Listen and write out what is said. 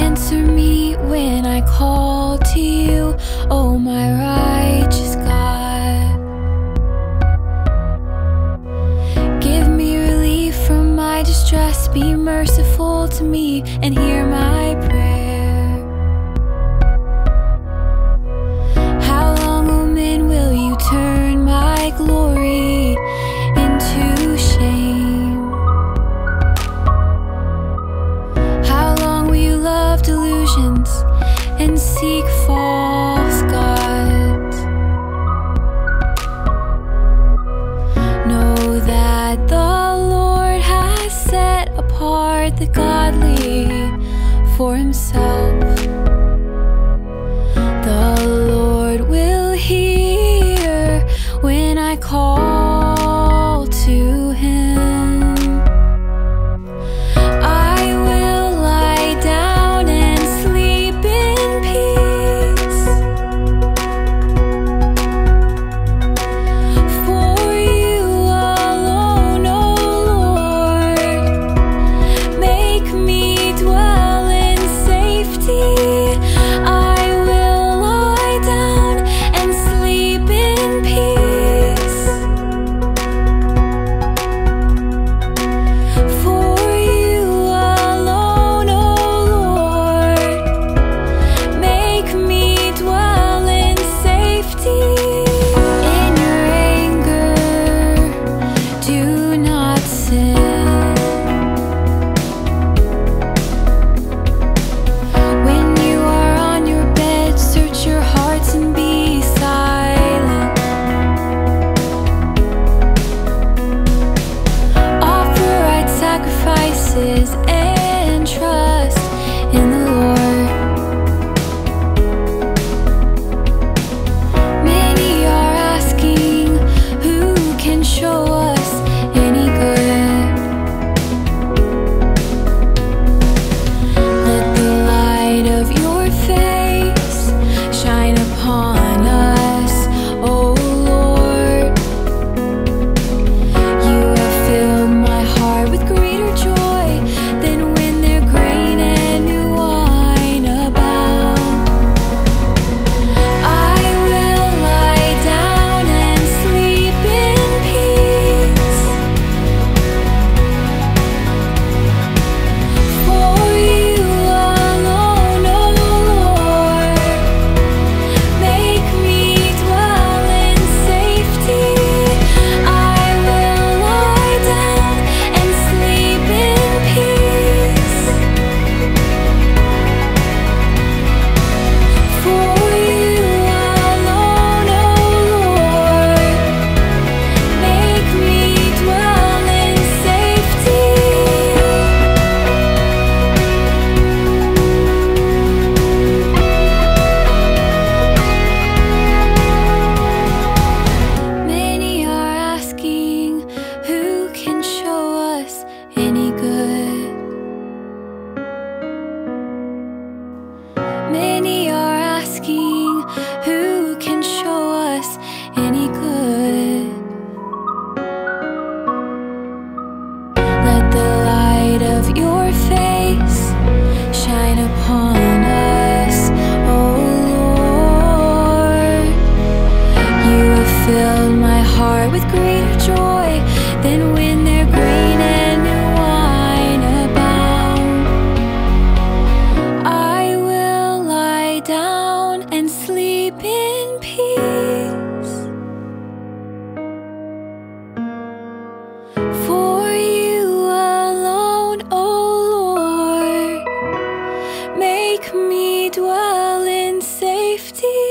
Answer me when I call to you, oh my righteous God. Give me relief from my distress, be merciful to me and hear my prayer. How long, O men, will you turn my glory into shame? How long will you love delusions and seek false gods? Know that the Lord has set apart the godly for himself. The Lord will hear when I call to him. I will lie down and sleep in peace, for you alone, O Lord, make me dwell in safety. I will lie down and sleep in peace, for you alone, O Lord, make me dwell in safety. In your anger, do not sin. When you are on your bed, search your hearts and be silent. Offer right sacrifices and trust in the Lord. Many are asking, who can show us any good? Let the light of your face shine upon us, O Lord. You have filled my heart with greater joy than when their grain and new wine abound. I will lie down and sleep in peace, for you alone, O Lord, make me dwell in safety. I will lie down and sleep in peace, for you alone, O Lord, make me dwell in safety. Many are asking, who can show us any good? Many are asking, who can show us any good? Let the light of your face shine upon us, O Lord. You have filled my heart with greater joy than when their grain and new wine abound. I will lie down and sleep in peace, for you alone, O Lord, make me dwell in safety.